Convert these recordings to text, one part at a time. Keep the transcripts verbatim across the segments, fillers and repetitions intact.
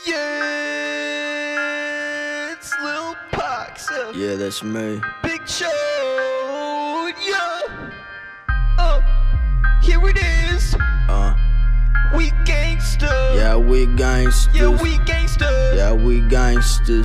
Yeah, it's Lil Pox. Uh, Yeah, that's me. Big Cho. Yeah. Uh, here it is. Uh. We gangsta. Yeah, we gangsters. Yeah, we gangsta. Yeah, we gangsters.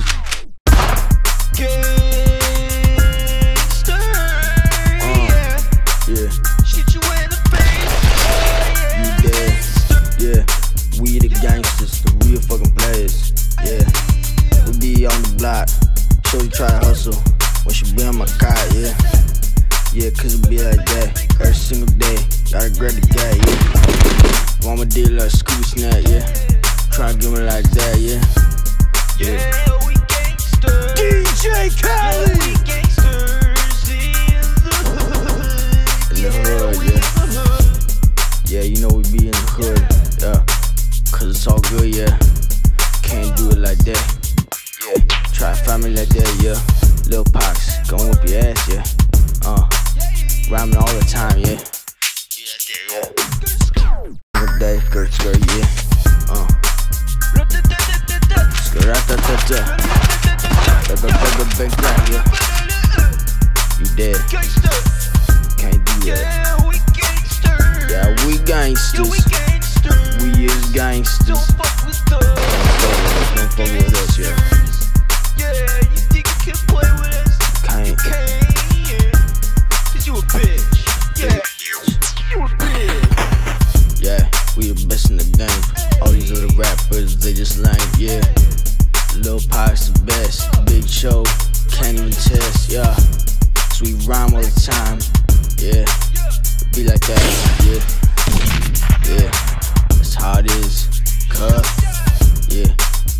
Gangsta. Uh, Yeah. Yeah. Shoot you in the face. You dead. Yeah. We the gangsters, the real fucking players. Yeah. We be on the block. Shorty try to hustle when she be on my car, yeah. Yeah, cause it be like that every single day. Gotta grab the guy, yeah. Mama did like Scooby Snack, yeah. Try to give me like that, yeah. Yeah, we gangsters. D J Khaled! Yeah, we gangsters in the hood. In the hood, yeah. Yeah, you know we be in the hood, yeah. Cause it's all good, yeah. Can't do it like that. Yeah. Try to find me like that, yeah. Lil Pox, gon' whip your ass, yeah. Uh, rhyming all the time, yeah. Yeah. Every day, skirt, skirt, yeah. Uh. Skirt-a-ta-ta-ta. Bang, crack, yeah. You dead. Can't do that. Yeah, we gangsters. Yeah, we gangsters. Yeah, we gangsters. We is gangsters. Don't fuck with us. Don't fuck with us, yeah. Yeah, you think you can play with us? Can't. You can't, yeah. Cause you a bitch. Yeah, you a bitch. Yeah, we the best in the game. All these other rappers, they just lame, yeah. Lil Pox the best, Big Cho, can't even test, yeah. So we rhyme all the time, yeah. Be like that, yeah. Yeah, that's how it is, cuz, yeah.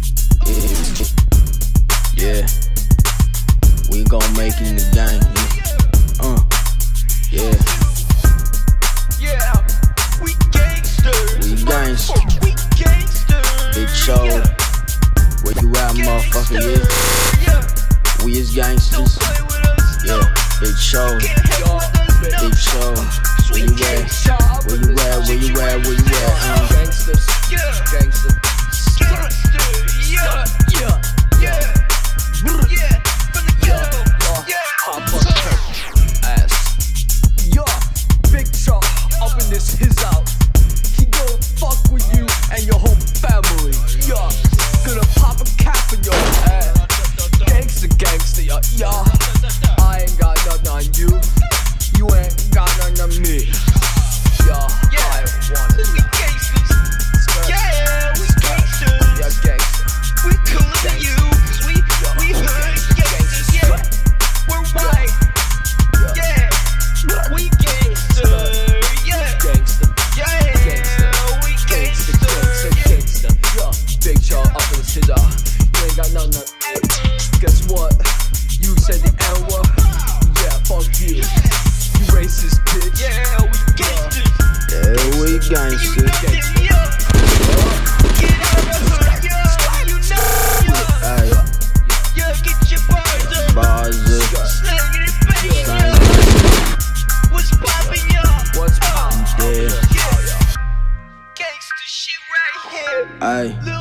Yeah, yeah. We gon' make it in the game, yeah. Uh, yeah. Yeah, we gangsters. We gangsters. We gangsters. Big Cho, where you at, motherfucker, yeah. Yeah. We is gangsters, Play with us. yeah. Big Cho, Big Cho, where you at? Where you at? Where you at? Where you at? Uh. Gangsters. Yeah. Gangsters. Gangsters. Yeah. Yeah. Yeah. Yeah. From the ghetto. Yeah. Hop on the ass. Yo, Big Cho up in this his house. He gonna fuck with you and your whole family. Yo, gonna pop a cap in your ass. Gangsta, gangsta, yo, yo. I ain't got nothing on you. You ain't got nothing on me. Yo, Yeah. I want it. We gangsters. Yeah, we gangsters. Yeah, gangsta. We cooler than you, cause we, we hood gangsters, yeah. We're white, yeah. We gangsters, yeah. Gangsta. Yeah, we Gangsta, gangsters, gangsta, gangsta. Yo, Big Cho up in the scissor. You ain't got nothing on me. Guess what? You said the N word. Yeah, fuck you. You racist bitch. yeah, we gangsters. Yeah, we You gangsters. get it, yeah. Get out of the hood, yeah. You know, yeah. Aye, Yeah, get your bars up. bars up. Slanging it, baby. Bang, What's poppin', yeah? What's up? yeah. Yeah. Gangsta shit right here. Aye, Lil